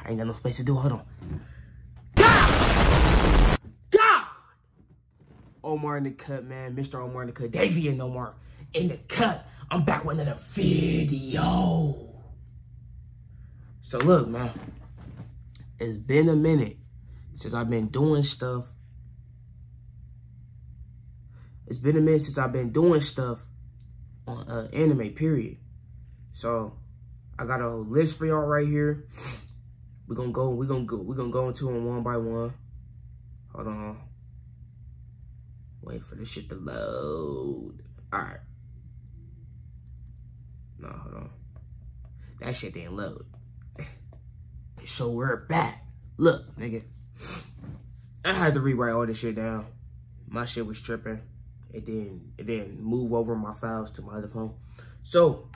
I ain't got no space to do. Hold on. God! God! Omar in the cut, man. Mr. Omar in the cut. Davey and Omar in the cut. I'm back with another video. So look, man. It's been a minute since I've been doing stuff. It's been a minute since I've been doing stuff on anime, period. So I got a list for y'all right here. We're gonna go into them one by one. Hold on. Wait for this shit to load. Alright. No, hold on. That shit didn't load. So we're back. Look, nigga. I had to rewrite all this shit down. My shit was tripping. It didn't move over my files to my other phone. So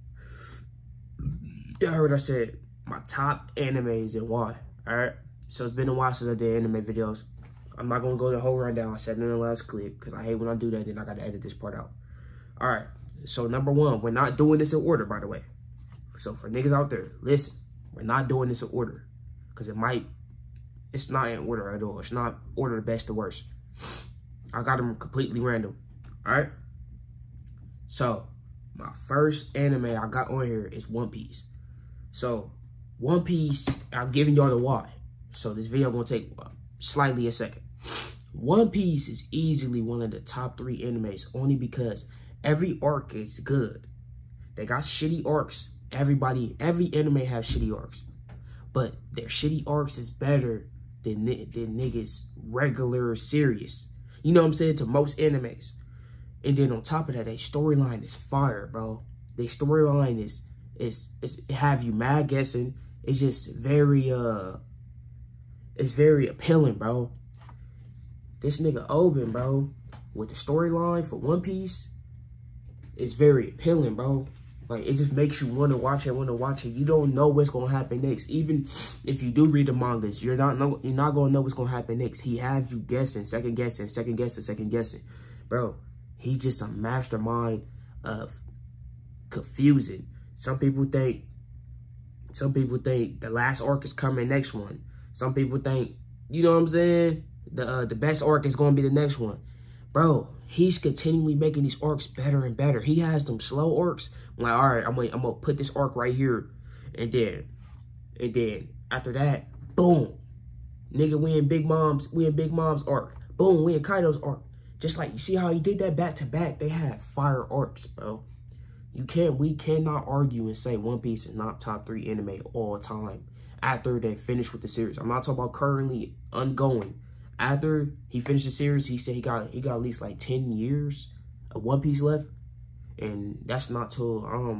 you heard what I said. My top animes and why. Alright. So it's been a while since I did anime videos. I'm not gonna go the whole rundown. I said in the last clip because I hate when I do that, then I gotta edit this part out. Alright. So number one, we're not doing this in order, by the way. So for niggas out there, listen. We're not doing this in order. Because it's not in order at all. It's not order best to worst. I got them completely random. Alright? So, my first anime I got on here is One Piece. So, One Piece, I'm giving y'all the why. So, this video gonna take slightly a second. One Piece is easily one of the top 3 animes only because every arc is good. They got shitty arcs. Every anime has shitty arcs. But their shitty arcs is better than niggas regular serious. You know what I'm saying? To most animes. And then on top of that, their storyline is fire, bro. Their storyline is have you mad guessing. It's just very it's very appealing, bro. This nigga Oben, bro, with the storyline for One Piece, is very appealing, bro. Like, it just makes you want to watch it, You don't know what's going to happen next. Even if you do read the mangas, you're not going to know what's going to happen next. He has you guessing, second guessing. Bro, he just a mastermind of confusing. Some people think the last arc is coming next one. Some people think, you know what I'm saying? The best arc is going to be the next one. Bro, he's continually making these arcs better and better. He has them slow arcs. I'm like, all right, I'm gonna put this arc right here, and then after that, boom, nigga, we in Big Mom's arc. Boom, we in Kaido's arc. Just like, you see how he did that back to back. They have fire arcs, bro. We cannot argue and say One Piece is not top 3 anime all time after they finish with the series. I'm not talking about currently ongoing. After he finished the series, he said he got at least like 10 years of One Piece left. And that's not till,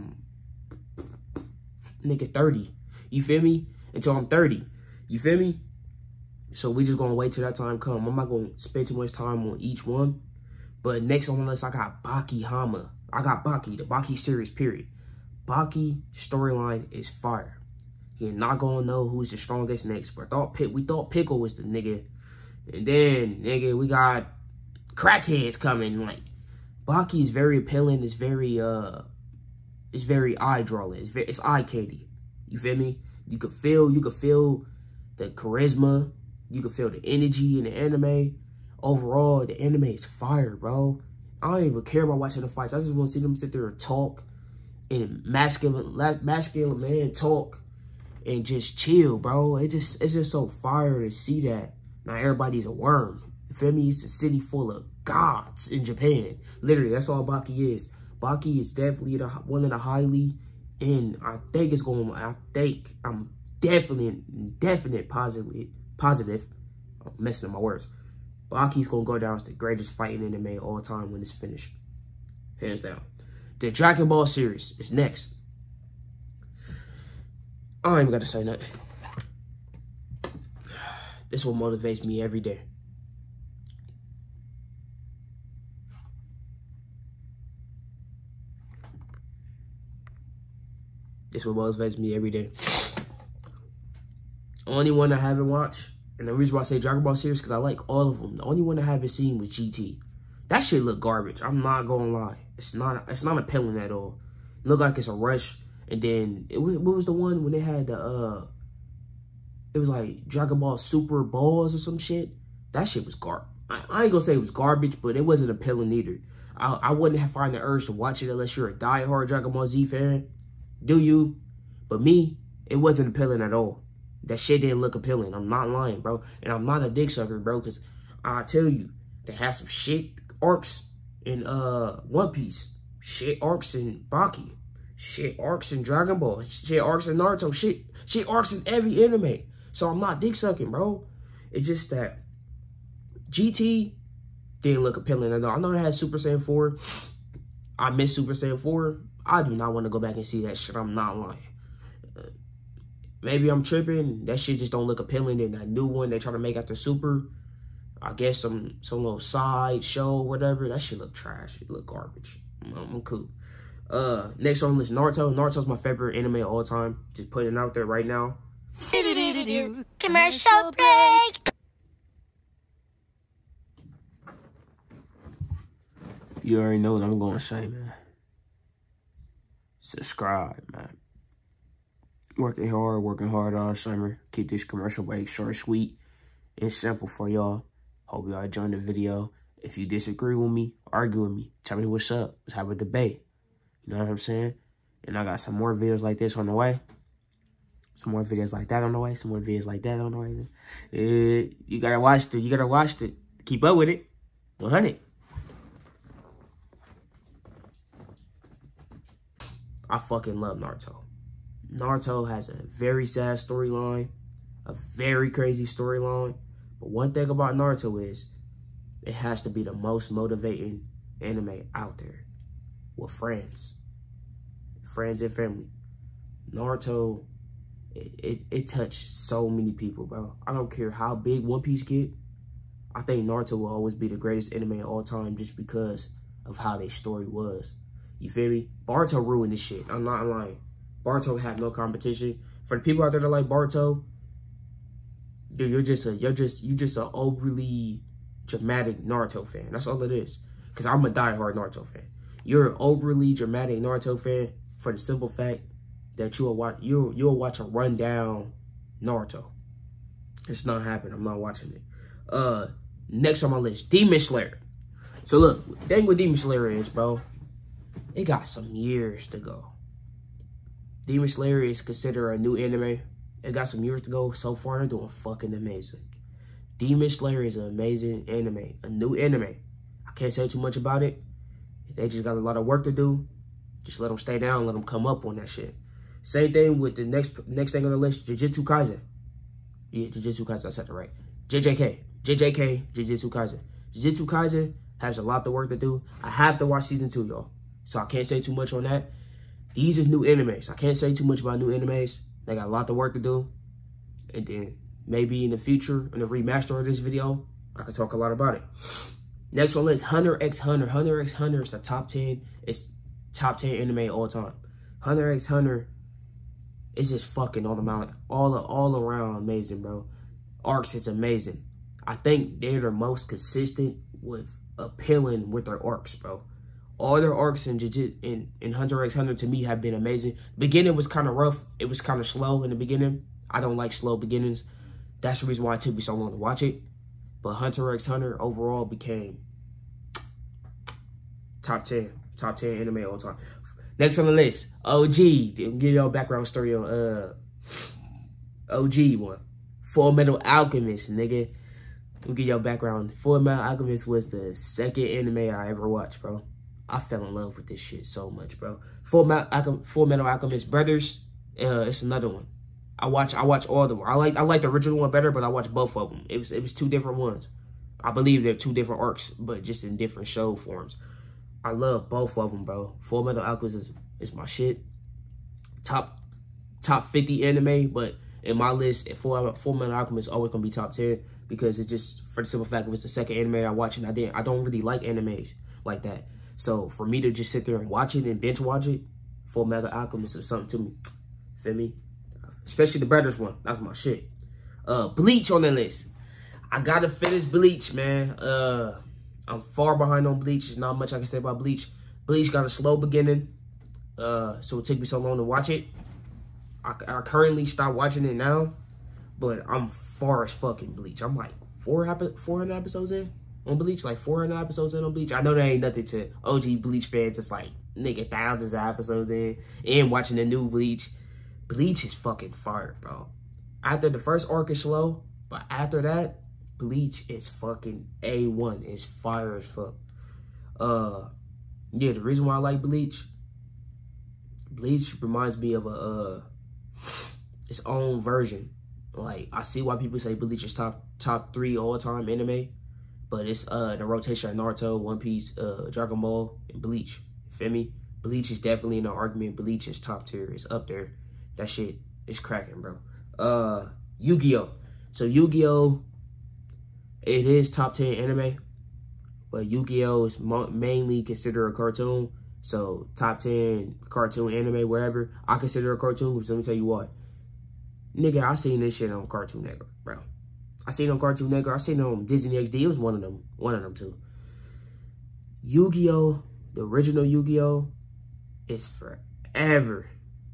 nigga, 30. You feel me? Until I'm 30. You feel me? So we just gonna wait till that time come. I'm not gonna spend too much time on each one. But next on the list, I got Baki Hama. I got Baki, the Baki series, period. Baki storyline is fire. You're not gonna know who's the strongest next. But we thought Pickle was the nigga. And then, nigga, we got crackheads coming. Like, Baki is very appealing. It's very eye drawing. It's eye candy. You feel me? You could feel the charisma. You could feel the energy in the anime. Overall, the anime is fire, bro. I don't even care about watching the fights. I just want to see them sit there and talk, and masculine man talk, and just chill, bro. It's just so fire to see that. Now everybody's a worm. You feel me? It's a city full of gods in Japan. Literally, that's all Baki is. Baki is definitely one of the highly, and I'm definite positive. I'm messing up my words. Baki's gonna go down as the greatest fighting anime of all time when it's finished. Hands down. The Dragon Ball series is next. I ain't even gotta say nothing. This is what motivates me every day. This is what motivates me every day. Only one I haven't watched, and the reason why I say Dragon Ball series, because I like all of them. The only one I haven't seen was GT. That shit look garbage. I'm not gonna lie. It's not appealing at all. It look like it's a rush. And then what was the one when they had the It was like Dragon Ball Super Balls or some shit. That shit was garbage. I ain't gonna say it was garbage, but it wasn't appealing either. I wouldn't find the urge to watch it unless you're a diehard Dragon Ball Z fan. Do you? But me, it wasn't appealing at all. That shit didn't look appealing. I'm not lying, bro. And I'm not a dick sucker, bro, because I tell you, they had some shit arcs in One Piece. Shit arcs in Baki. Shit arcs in Dragon Ball. Shit arcs in Naruto. Shit arcs in every anime. So I'm not dick sucking, bro. It's just that GT didn't look appealing at all. I know they had Super Saiyan 4. I miss Super Saiyan 4. I do not want to go back and see that shit. I'm not lying. Maybe I'm tripping. That shit just don't look appealing. Then that new one they try to make after Super, I guess some little side show, whatever. That shit look trash. It look garbage. I'm cool. Next on the list, Naruto. Naruto's my favorite anime of all time. Just putting it out there right now. Commercial break. You already know what I'm going to say, man. Subscribe, man. Working hard all summer. Keep this commercial break short, sweet, and simple for y'all. Hope y'all enjoyed the video. If you disagree with me, argue with me. Tell me what's up. Let's have a debate. You know what I'm saying? And I got some more videos like this on the way. Some more videos like that on the way. Some more videos like that on the way. You gotta watch it. You gotta watch it. Keep up with it. 100. I fucking love Naruto. Naruto has a very sad storyline, a very crazy storyline. But one thing about Naruto is it has to be the most motivating anime out there with friends and family. Naruto, it touched so many people, bro. I don't care how big One Piece get. I think Naruto will always be the greatest anime of all time just because of how their story was. You feel me? Boruto ruined this shit. I'm not lying. Boruto had no competition. For the people out there that like Boruto, dude, you're just an overly dramatic Naruto fan. That's all it is. Cause I'm a diehard Naruto fan. You're an overly dramatic Naruto fan for the simple fact that you'll watch a rundown Naruto. It's not happening. I'm not watching it. Next on my list, Demon Slayer. So look, the thing with Demon Slayer is, bro, it got some years to go. Demon Slayer is considered a new anime. It got some years to go. So far, they're doing fucking amazing. Demon Slayer is an amazing anime. A new anime. I can't say too much about it. They just got a lot of work to do. Just let them stay down. Let them come up on that shit. Same thing with the next thing on the list, Jujutsu Kaisen. Yeah, Jujutsu Kaisen. I said it right. JJK, Jujutsu Kaisen. Jujutsu Kaisen has a lot of work to do. I have to watch season 2, y'all. So I can't say too much on that. These is new animes. I can't say too much about new animes. They got a lot of work to do. And then maybe in the future, in the remaster of this video, I could talk a lot about it. Next one is Hunter x Hunter. Hunter x Hunter is the top 10. It's top 10 anime all time. Hunter x Hunter is just fucking all around amazing, bro. Arcs is amazing. I think they're the most consistent with appealing with their arcs, bro. All their arcs in Hunter x Hunter to me have been amazing. Beginning was kind of rough. It was kind of slow in the beginning. I don't like slow beginnings. That's the reason why it took me so long to watch it. But Hunter x Hunter overall became top 10 anime all time. Next on the list, OG. Give y'all a background story on OG one. Full Metal Alchemist, nigga. We'll give y'all background. Full Metal Alchemist was the second anime I ever watched, bro. I fell in love with this shit so much, bro. Full Metal Alchemist Brothers. It's another one. I watch all of them. I like the original one better, but I watched both of them. It was two different ones. I believe they're two different arcs, but just in different show forms. I love both of them, bro. Full Metal Alchemist is my shit. Top 50 anime, but in my list, Full Metal Alchemist is always gonna be top 10 because it's just for the simple fact it was the second anime I watched, and I don't really like animes like that. So for me to just sit there and watch it and binge watch it, Full Metal Alchemist is something to me. Feel me? Especially the Brothers one. That's my shit. Bleach on the list. I gotta finish Bleach, man. I'm far behind on Bleach. There's not much I can say about Bleach. Bleach got a slow beginning. So it took me so long to watch it. I currently stopped watching it now. but I'm far as fucking Bleach. I'm like 400 episodes in on Bleach, like 400 episodes in on Bleach. I know that ain't nothing to OG Bleach fans. It's like, nigga, thousands of episodes in and watching the new Bleach. Bleach is fucking fire, bro. After the first arc is slow, but after that, Bleach is fucking A1. It's fire as fuck. Yeah, the reason why I like Bleach reminds me of its own version. Like, I see why people say Bleach is top 3 all-time anime, but it's the rotation of Naruto, One Piece, Dragon Ball, and Bleach. You feel me? Bleach is definitely in the argument. Bleach is top tier. It's up there. That shit is cracking, bro. Yu-Gi-Oh! So Yu-Gi-Oh! It is top 10 anime, but Yu-Gi-Oh! Is mainly considered a cartoon. So top 10 cartoon anime, wherever, I consider a cartoon, because let me tell you what. Nigga, I seen this shit on Cartoon Network, bro. I seen it on Cartoon Network. I seen it on Disney XD. It was one of them too. Yu-Gi-Oh! The original Yu-Gi-Oh! Is forever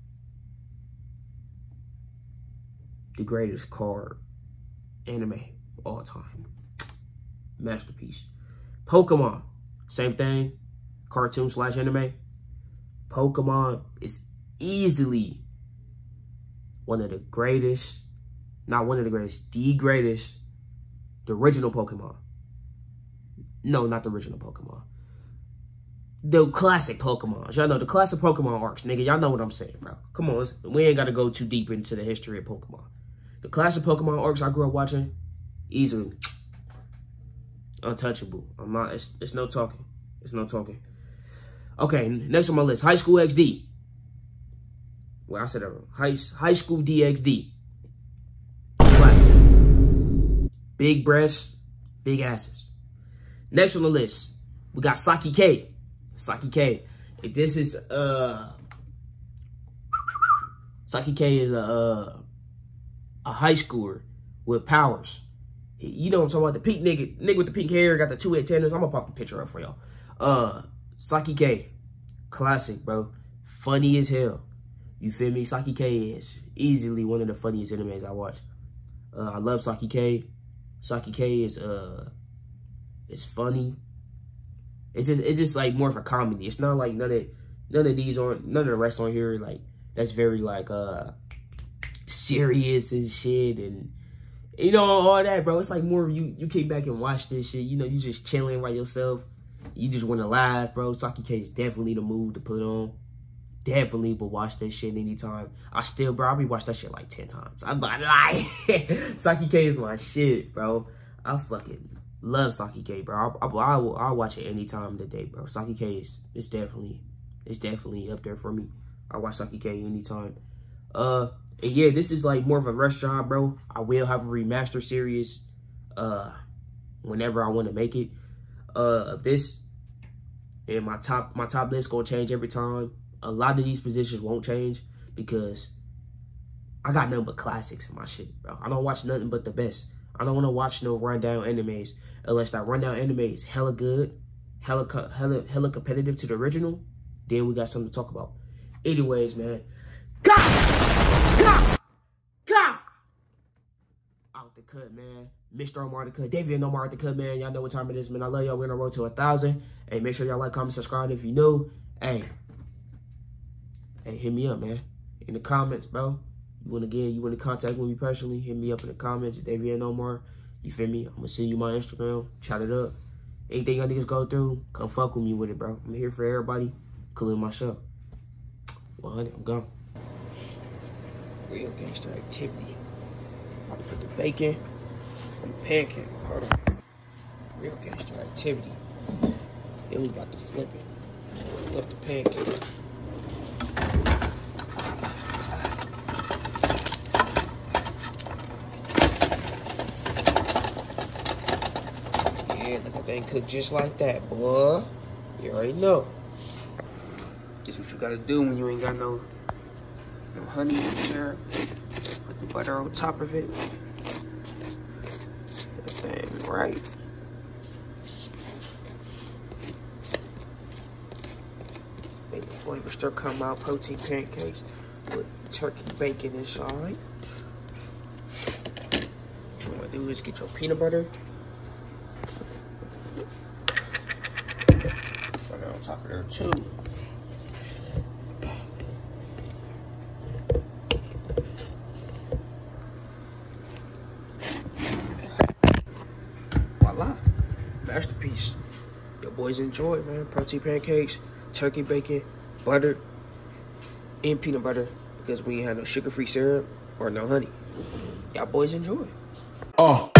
the greatest card anime of all time. Masterpiece. Pokemon, same thing. Cartoon / anime. Pokemon is easily one of the greatest, not one of the greatest, the greatest, the original Pokemon. No, not the original Pokemon. The classic Pokemon. Y'all know the classic Pokemon arcs, nigga. Y'all know what I'm saying, bro. Come on, we ain't got to go too deep into the history of Pokemon. The classic Pokemon arcs I grew up watching, easily untouchable. I'm not, it's no talking. It's no talking. Okay, next on my list, High School XD. Well, I said that wrong. High School DxD. Classic. Big breasts, big asses. Next on the list, we got Saki K. Saki K. This is Saki K is a high schooler with powers. You know what I'm talking about? The pink nigga with the pink hair, got the 2 antennas. I'm gonna pop the picture up for y'all. Saki K, classic, bro. Funny as hell. You feel me? Saki K is easily one of the funniest animes I watch. I love Saki K. Saki K is funny. It's just like more of a comedy. It's not like none of the rest on here like that's very like serious and shit and you know all that, bro. It's like more you kick back and watch this shit. You know, you just chilling by yourself. You just want to laugh, bro. Saki K is definitely the move to put on. Definitely will watch that shit anytime. I'll be watch that shit like 10 times. I'm not lying. Saki K is my shit, bro. I fucking love Saki K, bro. I'll watch it any time of the day, bro. Saki K is definitely up there for me. I watch Saki K anytime. And yeah, this is like more of a rush job, bro. I will have a remaster series whenever I want to make it of this. And my top list gonna change every time. A lot of these positions won't change because I got nothing but classics in my shit, bro. I don't watch nothing but the best. I don't want to watch no rundown animes unless that rundown anime is hella good, hella competitive to the original. Then we got something to talk about. Anyways, man. Out the cut, man. Mr. Omar the cut. David and Omar the cut, man. Y'all know what time it is, man. I love y'all. We're on the road to 1,000. Hey, make sure y'all like, comment, subscribe if you new. Hey, hit me up, man. In the comments, bro. You want to contact with me personally, hit me up in the comments. David and Omar. You feel me? I'm going to send you my Instagram. Chat it up. Anything y'all niggas go through, come fuck with me with it, bro. I'm here for everybody, including myself. 100, I'm gone. Real gangster activity. I'm about to put the bacon on the pancake. Hold on. Real gangster activity. Then we about to flip it. Flip the pancake. Yeah, look at that cook just like that, boy. You already know. This is what you gotta do when you ain't got no honey and syrup. Put the butter on top of it. That thing right. Make the flavor start come out. Protein pancakes with turkey bacon inside. gotta do is get your peanut butter. Put it on top of there too. Voila, masterpiece. Your boys enjoy, man. Protein pancakes, turkey bacon, butter, and peanut butter, because we ain't have no sugar-free syrup or no honey. Y'all boys enjoy.